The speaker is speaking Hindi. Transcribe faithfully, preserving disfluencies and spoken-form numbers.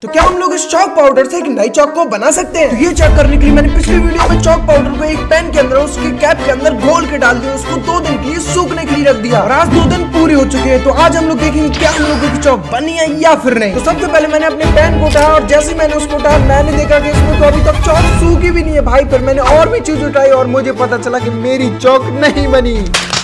तो क्या हम लोग इस चॉक पाउडर से एक नई चॉक को बना सकते हैं? तो ये चेक करने के लिए मैंने पिछली वीडियो में चॉक पाउडर को एक पेन के अंदर उसके कैप के अंदर घोल के डाल दिया, उसको दो दिन के लिए सूखने के लिए रख दिया और आज दो दिन पूरे हो चुके हैं। तो आज हम लोग देखेंगे क्या हम लोगों की चॉक बनी है या फिर नहीं। तो सबसे पहले मैंने अपने पेन को उठाया और जैसे मैंने उसको उठाया मैंने देखा कि इसमें तो अभी तक चॉक सूखी भी नहीं है भाई। फिर मैंने और भी चीज उठाई और मुझे पता चला कि मेरी चॉक नहीं बनी।